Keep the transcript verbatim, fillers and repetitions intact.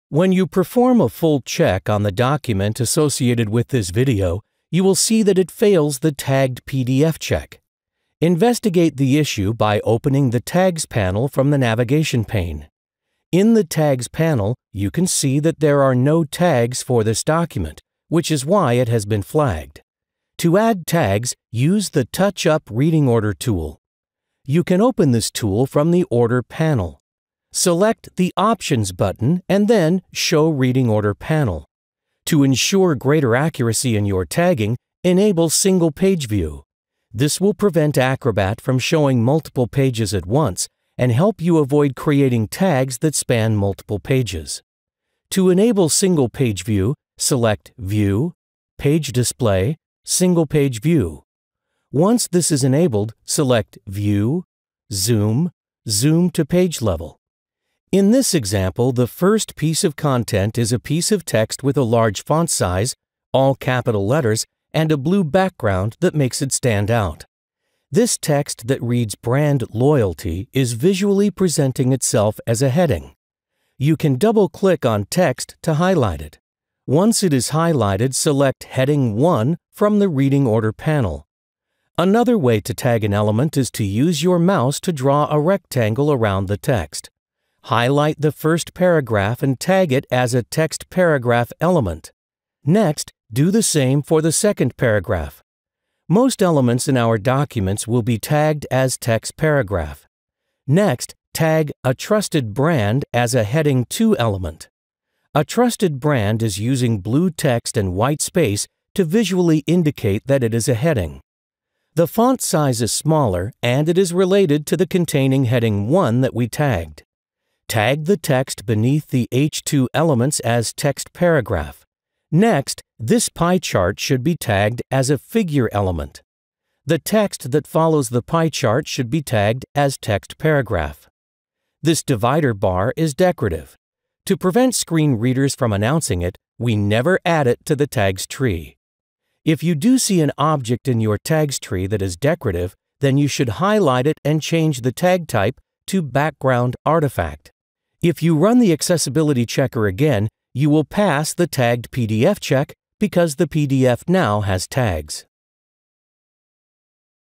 When you perform a full check on the document associated with this video, you will see that it fails the tagged P D F check. Investigate the issue by opening the Tags panel from the navigation pane. In the Tags panel, you can see that there are no tags for this document, which is why it has been flagged. To add tags, use the Touch Up Reading Order tool. You can open this tool from the Order panel. Select the Options button and then Show Reading Order panel. To ensure greater accuracy in your tagging, enable Single Page View. This will prevent Acrobat from showing multiple pages at once and help you avoid creating tags that span multiple pages. To enable Single Page View, select View, Page Display, Single Page View. Once this is enabled, select View, Zoom, Zoom to Page Level. In this example, the first piece of content is a piece of text with a large font size, all capital letters, and a blue background that makes it stand out. This text that reads Brand Loyalty is visually presenting itself as a heading. You can double-click on text to highlight it. Once it is highlighted, select Heading one from the Reading Order panel. Another way to tag an element is to use your mouse to draw a rectangle around the text. Highlight the first paragraph and tag it as a text paragraph element. Next, do the same for the second paragraph. Most elements in our documents will be tagged as text paragraph. Next, tag a trusted brand as a Heading two element. A trusted brand is using blue text and white space to visually indicate that it is a heading. The font size is smaller and it is related to the containing Heading one that we tagged. Tag the text beneath the H two elements as text paragraph. Next, this pie chart should be tagged as a figure element. The text that follows the pie chart should be tagged as text paragraph. This divider bar is decorative. To prevent screen readers from announcing it, we never add it to the tags tree. If you do see an object in your tags tree that is decorative, then you should highlight it and change the tag type to Background Artifact. If you run the accessibility checker again, you will pass the tagged P D F check because the P D F now has tags.